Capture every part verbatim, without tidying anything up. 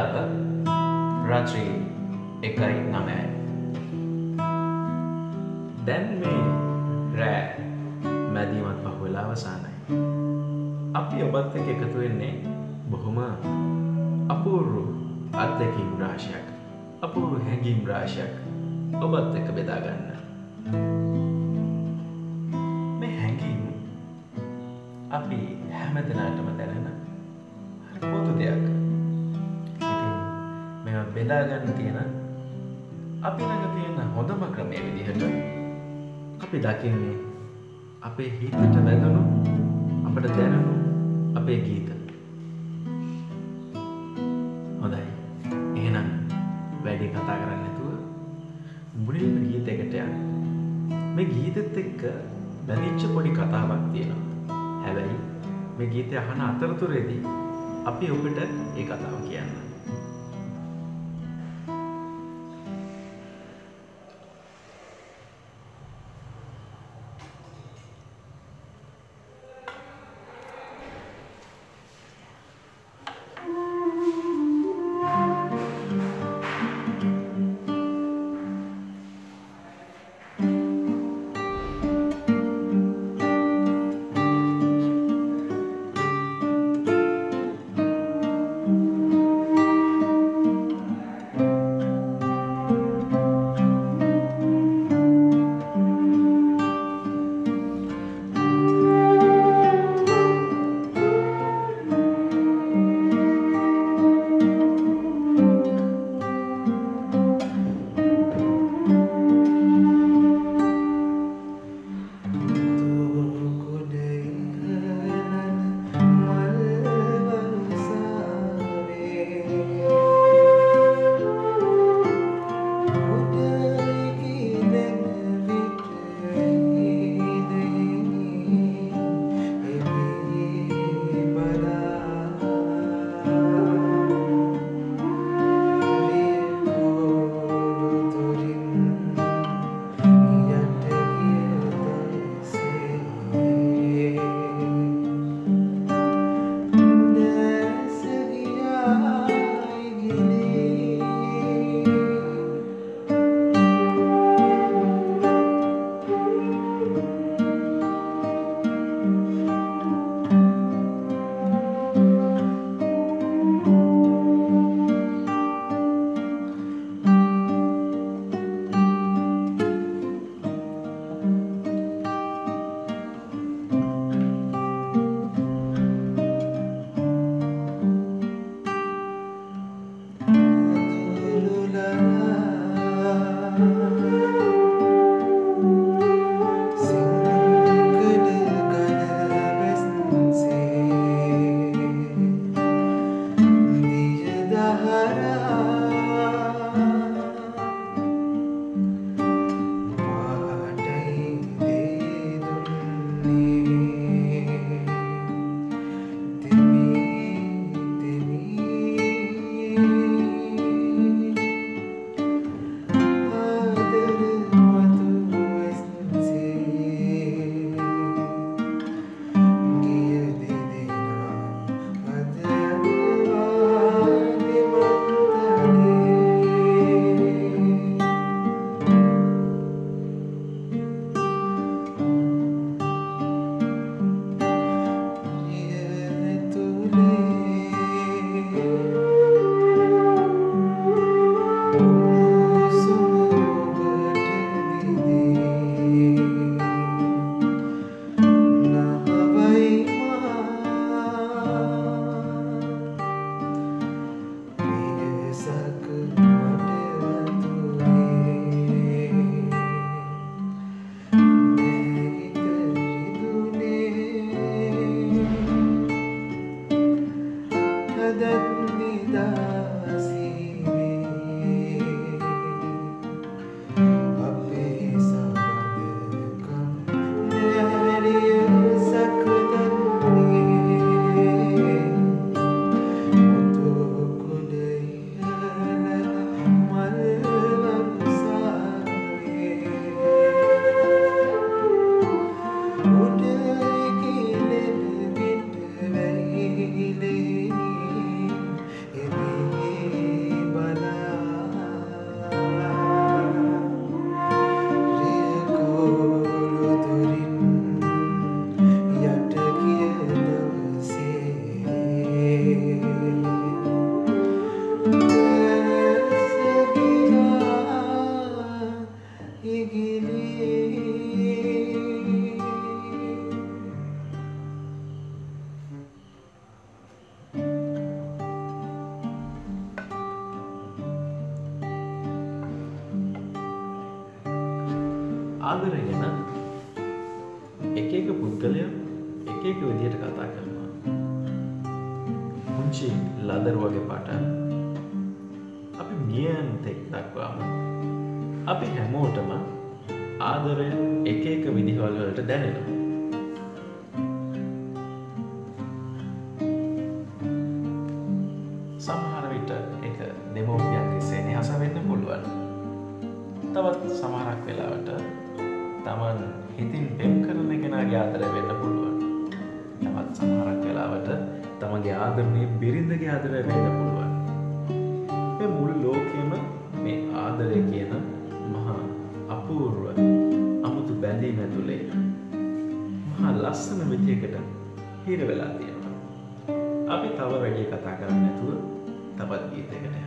වෙලාව රාත්‍රී එකයි නවයයි. දැන් මේ රෑ මැදිමත් පහුවෙලා අවසానයි. අපි ඔබත් එක්ක එකතු වෙන්නේ බොහොම අපූර්ව අත්දැකීම් රාශියක්, අපූර්ව හැඟීම් රාශියක් ඔබත් එක්ක බෙදා ගන්න. මේ හැඟීම් අපි හැමදෙනාටම දැනෙන පොදු දෙයක්. ඉතින් මේවා බෙදා ගන්න තියෙන අපි ළඟ තියෙන හොඳම ක්‍රමය විදිහට අපි දකින්නේ අපේ හිතට වැදුණු, අපට දැනුණු අපේ ගීත. හොඳයි. එහෙනම් වැඩි කතා කරන්නේ නැතුව මුලින්ම ගීතයකට යන්න. මේ ගීතෙත් එක්ක බැඳිච්ච පොඩි කතාවක් තියෙනවා. හැබැයි මේ ගීතය අහන අතරතුරේදී අපි ඔබට ඒ කතාව කියන්න. ආදරය ගැන එක එක පුද්ගලයා එක එක විදිහට කතා කරනවා. පුංචි ලදරු වගේ පටන් අපි මියන් තෙක් දක්වාම අපි හැමෝටම ආදරය එක එක විදිහවල් වලට දැනෙනවා. සමහර විට ඒක දෙමෝපියන්ගේ සෙනෙහස වෙන්න පුළුවන්. තවත් සමහරක් වෙලාවට තමන් හිතින් පෙම් කරන කෙනාගේ ආදරය වෙන්න පුළුවන්. තවත් සමහරක් වෙලාවට තමන්ගේ ආදරණීය බිරිඳගේ ආදරය වෙන්න පුළුවන්. මේ මුළු ලෝකෙම මේ ආදරය කියන මහා අපූර්ව අමුතු බැඳීම ඇතුලේ මහා ලස්සන විදියකට හිර වෙලා තියෙනවා. අපි තව වැඩි කතා කරන්නේ නැතුව තවත් ගීතයකට යනවා.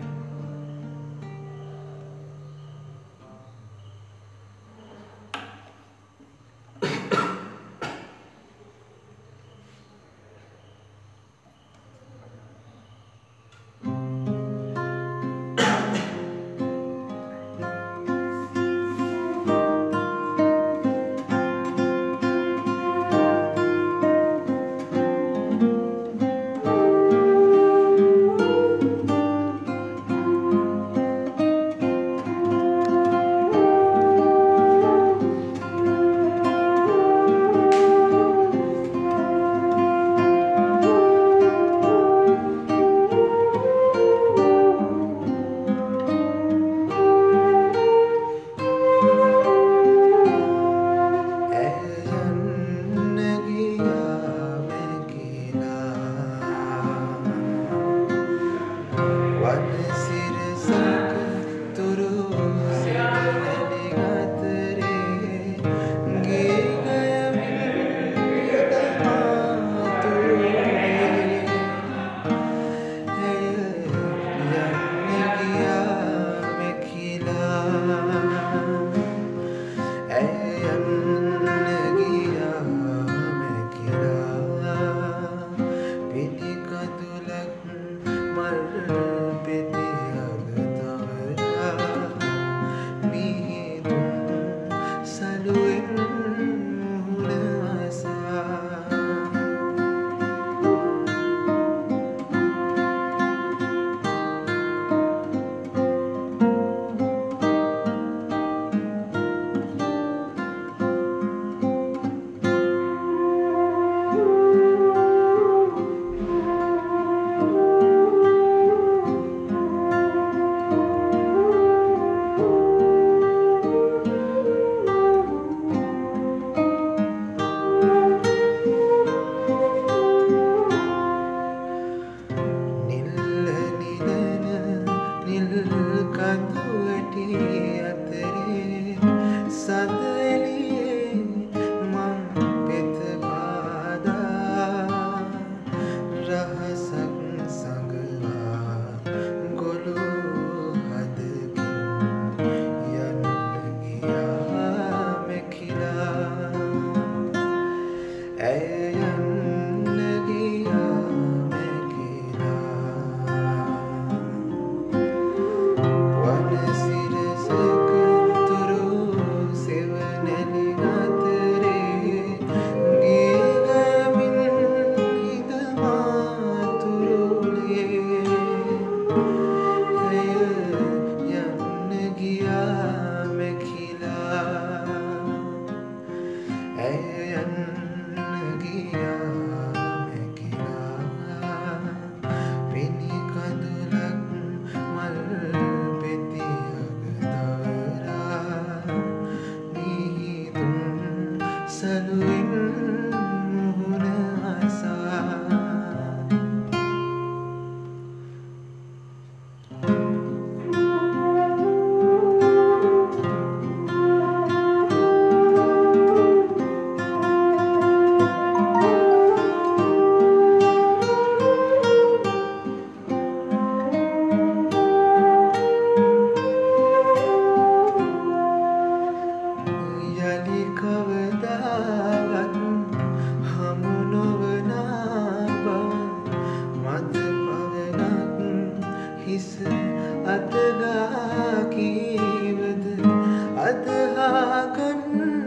අතගා කීවද අදහා ගන්න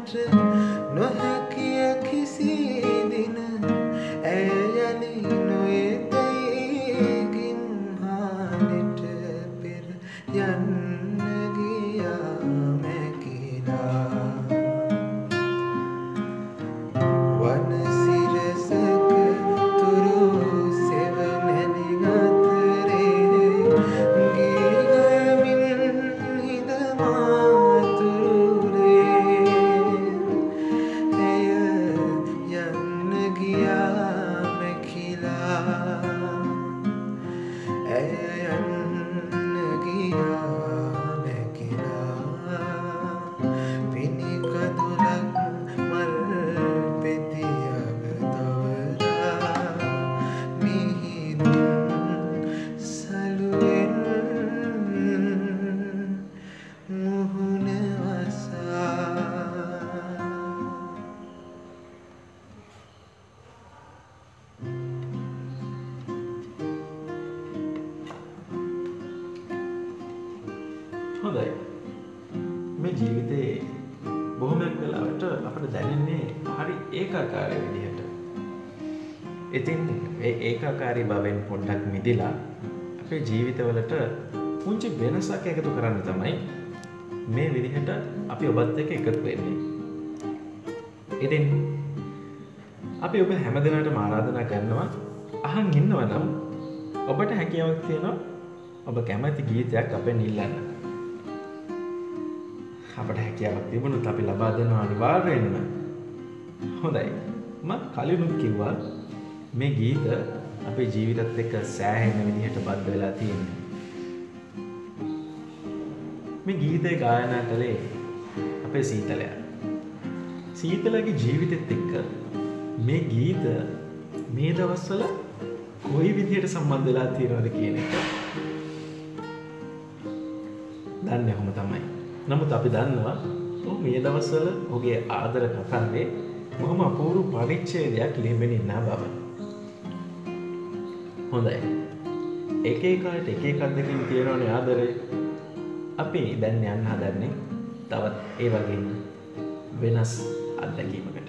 නොහැකිය කිසි දින ඇය යලි නොයෙතයිගින් හානිට පෙර යන්න ගියා මැකිලා වනසිරසක තුරු සෙවණැලි අතරේ ගිගමින් හිඳමා තුරුරේ එය යන්න ගියා මැකිලා ඇය යන්න ගියා මැකිලා පිණිකදුලක් මල් පෙතියක තවරා මිහිඳුන් සලුවෙන් මුහුණ වසා හොඳයි මේ ජීවිතේ බොහොමයක් වෙලාවට අපිට දැනෙන්නේ හරි ඒකාකාරී විදිහට. ඉතින් ඒ ඒකාකාරී බවෙන් පොඩ්ඩක් මිදලා අපේ ජීවිතවලට පුංචි වෙනසක් එකතු කරන්න තමයි මේ විදිහට අපි ඔබත් එක්ක එකතු වෙන්නේ. ඉතින් අපි ඔබ හැමදෙනාටම ආරාධනා කරනවා අහන් ඉන්නවා නම් ඔබට හැකියාවක් තියෙනවා ඔබ කැමති ගීතයක් අපෙන් ඉල්ලන්න. අපට හැකියාවක් තිබුණොත් අපි ලබා දෙනවා අනිවාර්යෙන්ම. හොඳයි. මම කලිනුත් කිව්වා මේ ගීත අපේ ජීවිතත් එක්ක සෑහෙන විදිහට බද්ධ වෙලා තියෙනවා. මේ ගීතය ගායනා කළේ අපේ සීතලයා. සීතලගේ ජීවිතෙත් එක්ක මේ ගීත මේ දවස්වල කොයි විදිහට සම්බන්ධ වෙලා තියෙනවද කියන එක දන්නේ කොහොම තමයි. නමුත් අපි දන්නවා ඔහු මේ දවස්වල ඔහුගේ ආදර කතාවේ බොහොම අපූර්ව පරිච්ඡේදයක් ලියමින් ඉන්න බව. හොඳයි. එක එකට එක එක අද්දකින් තියෙනවනේ ආදරේ. අපි දැන් යන්න හදන්නේ තවත් ඒ වගේම වෙනස් අත්දැකීමකට.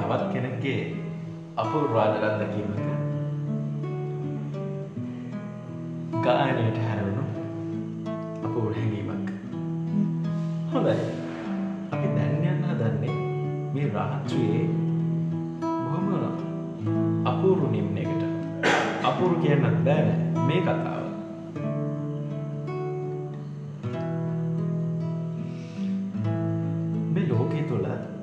තවත් කෙනෙක්ගේ අපූර්ව රාජරත්න කීමක ගායනයට හැරවුණු අපූර්ව හැඟීමක්. හොඳයි. අපි දැන් යන්න හදන්නේ මේ රාත්‍රියේ බොහොම අපූර්ව නිම්නයකට. අපූර්ව කියන්නත් බෑ මේ කතාව. මේ ලෝකයේ තුල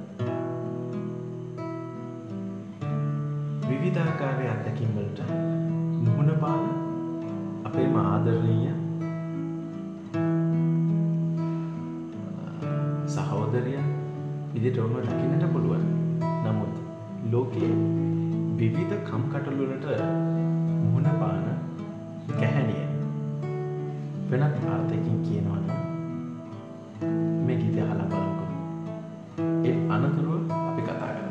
විවිධාකාරයේ අත්දැකීම් වලට මුහුණ පාන අපේම ආදරණීය සහෝදරය විදිහට ඔන්න දකින්නට පුළුවන්. නමුත් ලෝකයේ විවිධ කම්කටොළු වලට මුහුණ පාන ගැහැණිය වෙනත් අර්ථයකින් කියනවා නම් මේ ගීතය අහලා බලමුකෝ. ඒ අනතුරුව අපි කතා කරමු.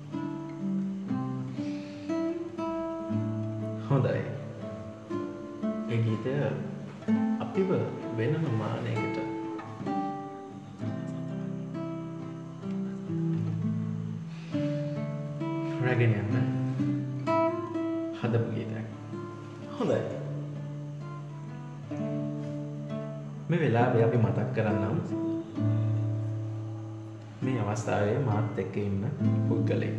හොඳයි. ඒ ගීතය අපිව වෙනම මානයකට රැගෙන යන්න හදපු ගීතයක්. හොඳයි. මේ වෙලාවේ අපි මතක් කරන්නම් මේ අවස්ථාවේ මාත් එක්ක ඉන්න පුද්ගලෙක්.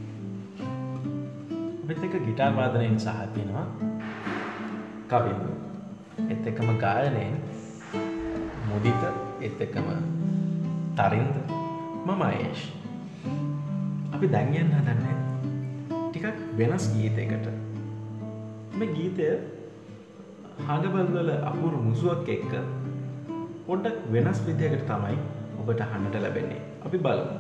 අපිත් එක්ක ගිටාර් වාදනයෙන් සහ තියෙනවා කවිඳු. ඒත් එක්කම ගායනයෙන් මුදිත, ඒත් එක්කම තරින්ද, මම ආයේෂ්. අපි දැන් යන්න හදන්නේ ටිකක් වෙනස් ගීතයකට. මේ ගීතය හඬබල් වල අපූර්ව මුසුවක් එක්ක පොඩ්ඩක් වෙනස් විදිහකට තමයි ඔබට අහන්නට ලැබෙන්නේ. අපි බලමු.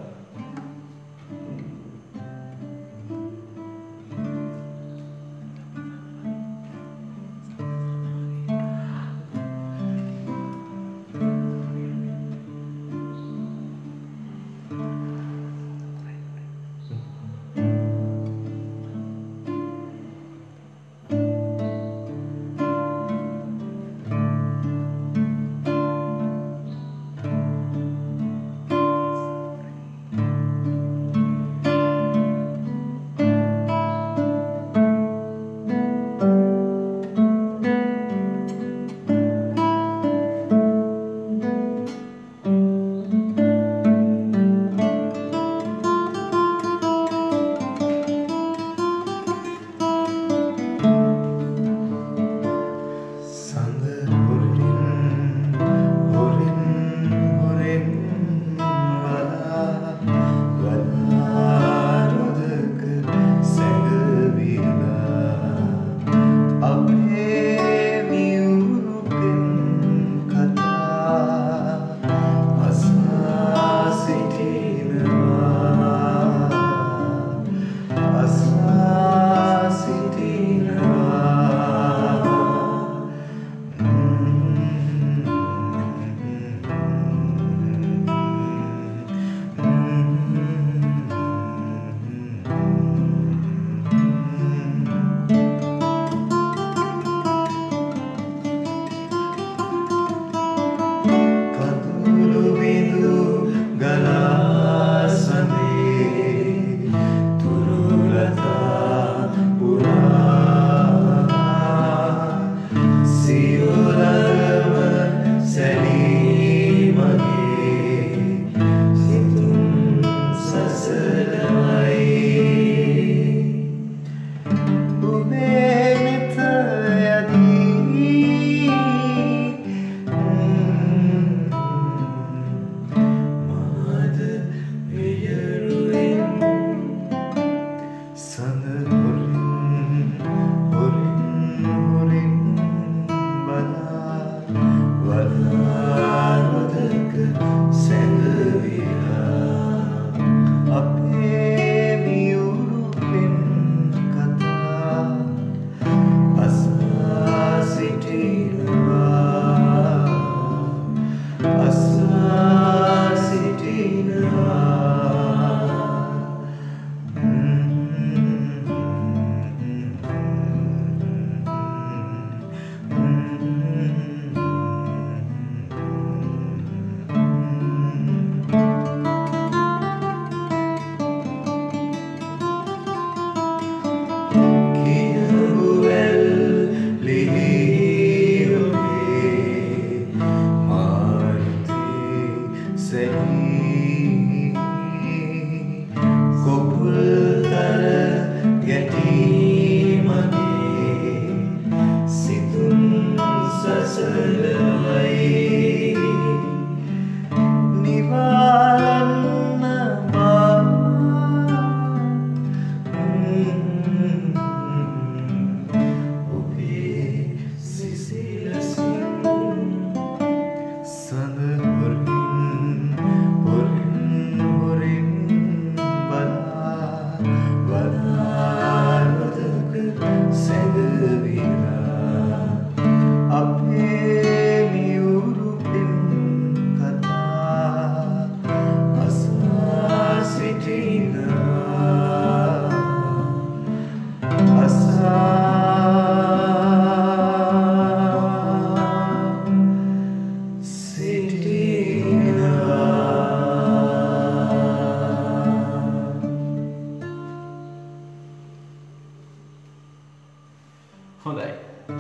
හොඳයි.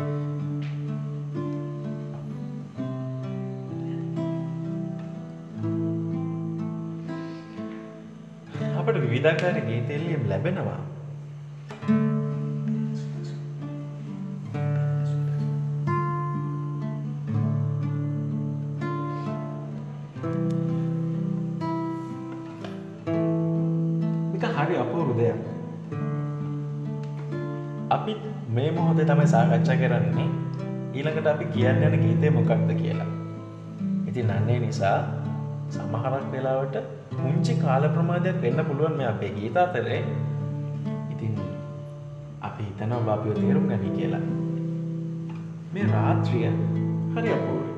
අපට විවිධාකාර ගීත එළියම් ලැබෙනවා. හරි අපූර්ව දෙයක්. අපි මේ මොහොතේ තමයි සාකච්ඡා කරන්නේ ඊළඟට අපි කියන්න යන ගීතේ මොකක්ද කියලා. ඉතින් අන්නේ නිසා සමහරක් වෙලාවට මුංචි කාල ප්‍රමාදයක් වෙන්න පුළුවන් මේ අපේ ගීත අතරේ. ඉතින් අපි හිතනවා අපිව තේරුම් ගනි කියලා. මේ රාත්‍රිය හරි අපූර්වයි.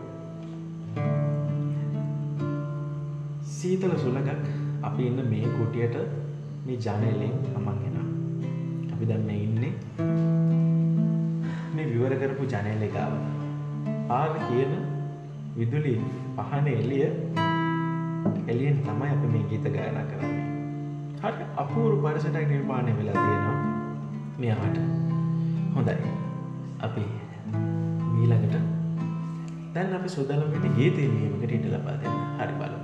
සීතල සුළඟක් අපි ඉන්න මේ කුටියට මේ ජනේලෙන් අමන් එනවා. අපි දැන් මේ ඉන්නේ මේ විවර කරපු ජනේලේ ගාව. ආග කියන විදුලි පහන එළිය එළියෙන් තමයි අපි මේ ගීත ගායනා කරන්නේ. හරි අපූර්ව පරිසරයක් නිර්මාණය වෙලා තියෙනවා මෙයාට. හොඳයි. අපි ඊළඟට දැන් අපි සෝදානම් වෙන්නේ ගීතේ මෙහෙමකට ඉඳ ලබා දෙන්න. හරි බලමු.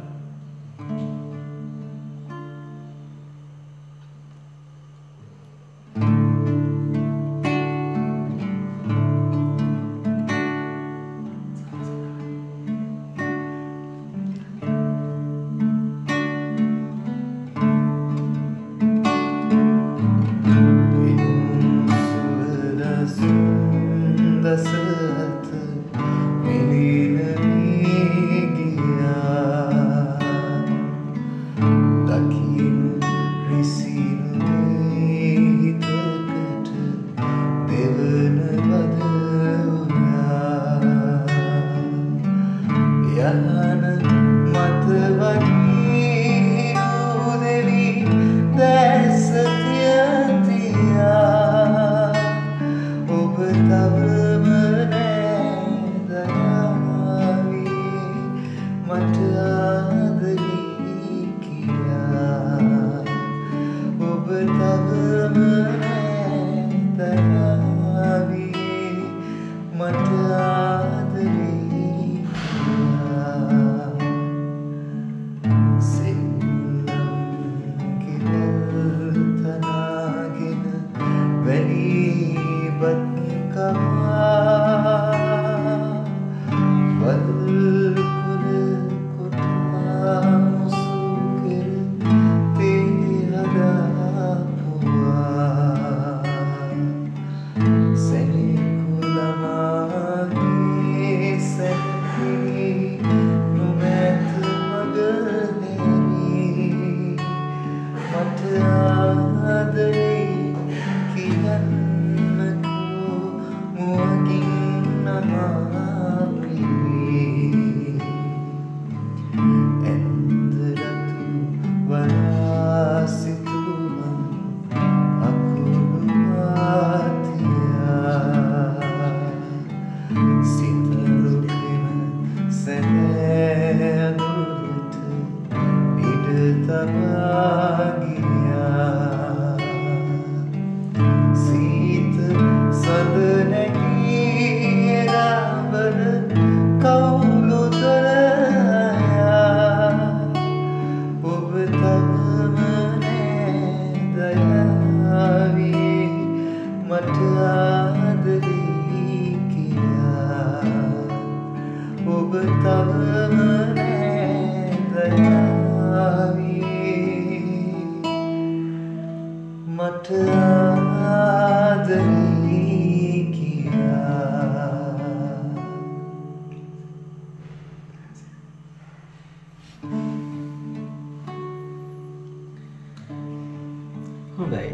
හොඳයි.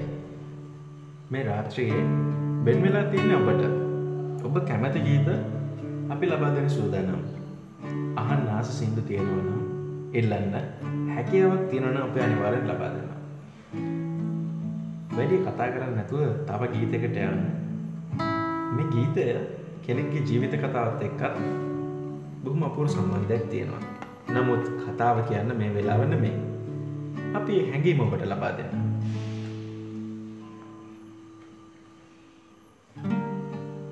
මේ රාත්‍රියේ බෙන් වෙලා තියෙන්නේ ඔබට. ඔබ කැමති ගීත අපි ලබා දෙන්න සූදානම්. අහන්න ආස සින්දු තියෙනවා නම් එල්ලන්න හැකියාවක් තියෙනවා නම් අපි අනිවාර්යෙන් ලබා දෙනවා. වැඩි කතා කරන්නේ නැතුව තව ගීතයකට යන්න. මේ ගීතය කෙනෙක්ගේ ජීවිත කතාවත් එක්ක බොහොම අපූර්ව සම්බන්ධයක් තියෙනවා. නමුත් කතාව කියන්න මේ වෙලාව නෙමෙයි. අපි හැඟීම ඔබට ලබා දෙන්න.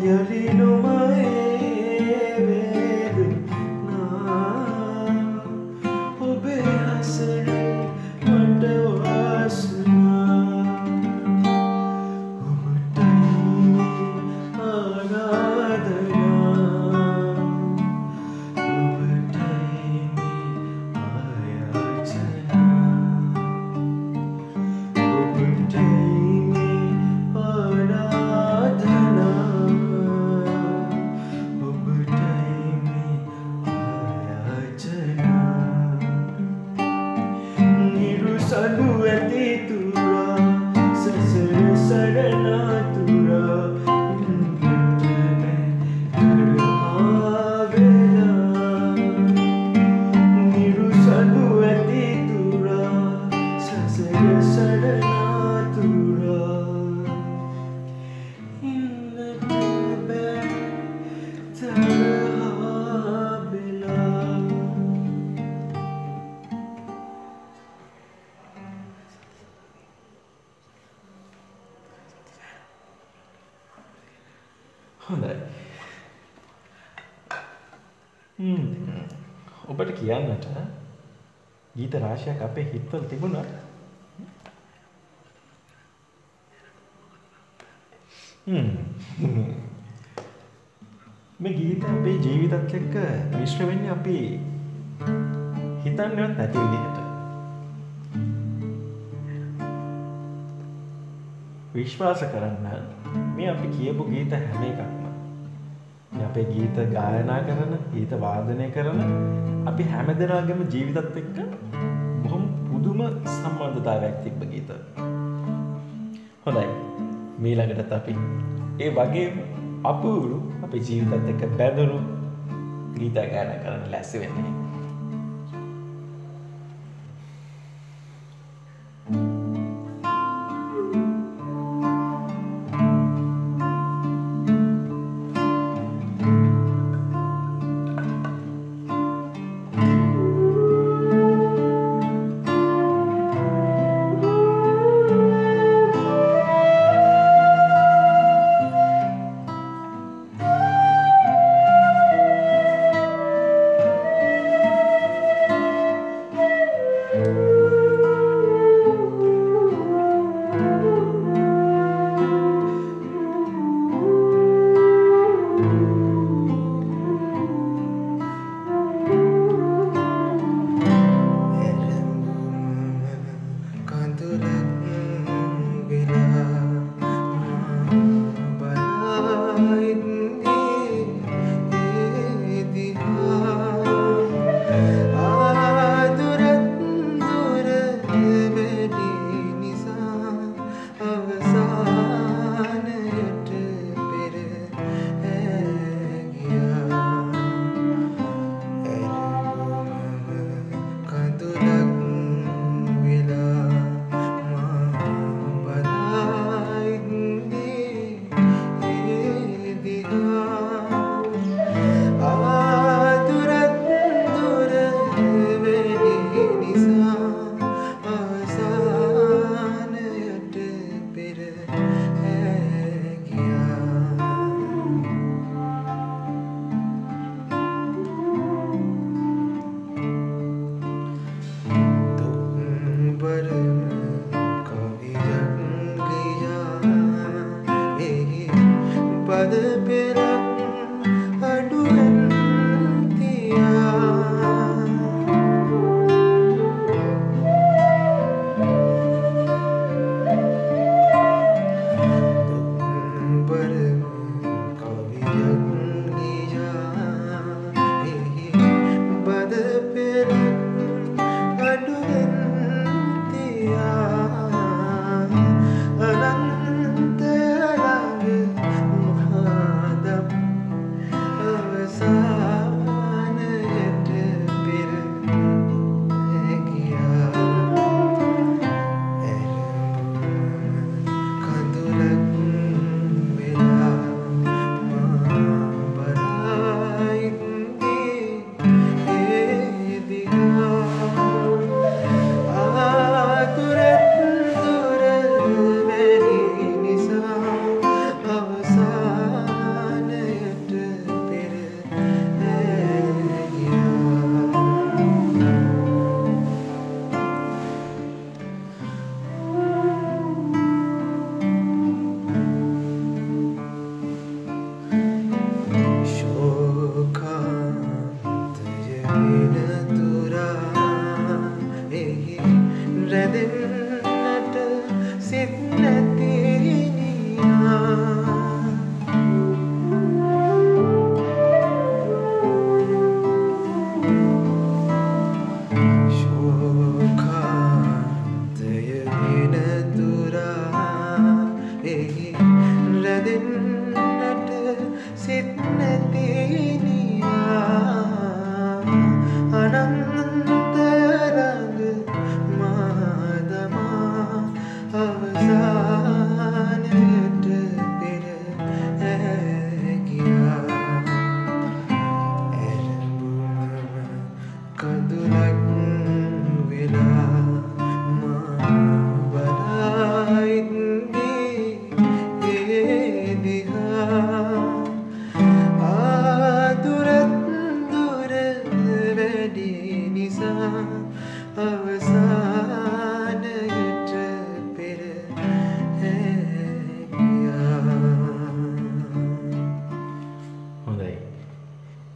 හොඳයි. හ්ම්. ඔබට කියන්නට ගීත රාශියක් අපේ හිතවල තිබුණා. හ්ම්. මේ ගීත අපේ ජීවිතත් එක්ක මිශ්‍ර වෙන්නේ අපි හිතන්නේවත් නැති විදිහට. විශ්වාස කරන්න මේ අපි කියපු ගීත හැම එකක්ම මේ අපේ ගීත ගායනා කරන ගීත වාදනය කරන අපි හැම දෙනාගේම ජීවිතත් එක්ක බොහොම පුදුම සම්බන්ධතාවයක් තිබ්බ ගීත. හොඳයි. ඊළඟටත් අපි ඒ වගේම අපූරු අපේ ජීවිතත් එක්ක බැඳුණු ගීත ගායනා කරන්න ලැස්ති වෙන්නේ.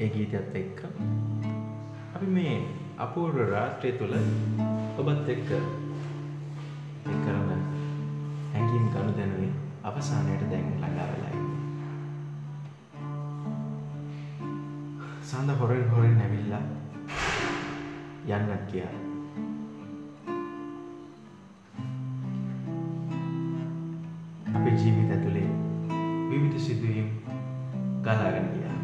ඒ ගීතයත් එක්ක අපි මේ අපූර්ව රාත්‍රිය තුළ ඔබත් එක්ක ඒ කරන හැඟීම් ගනුදෙනුවේ අවසානයට දැන් ළඟා වෙලා ඉන්නේ. සඳ හොරෙන් හොරෙන් ඇවිල්ලා යන්නත් ගියා. අපේ ජීවිත ඇතුලේ විවිධ සිදුවීම් ගලාගෙන ගියා.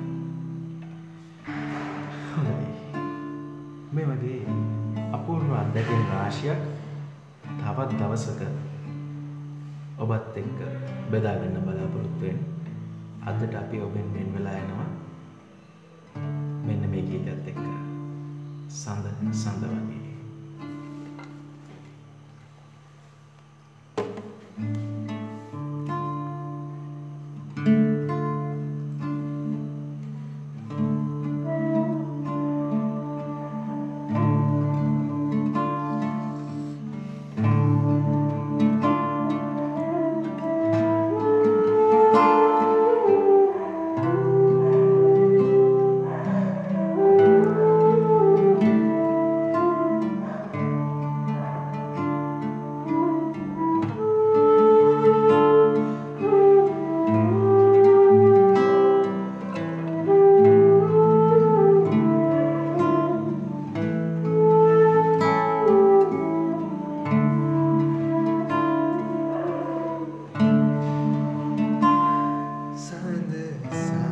හොඳයි. මේ වගේ අපූර්ව අත්දැකීම් රාශියක් තවත් දවසක ඔබත් එක්ක බෙදා ගන්න බලාපොරොත්තු වෙන. අදට අපි ඔබෙන් වෙන වෙලා යනවා. මෙන්න මේ ගීතයත් එක්ක සඳ සඳ වගේ. සඳ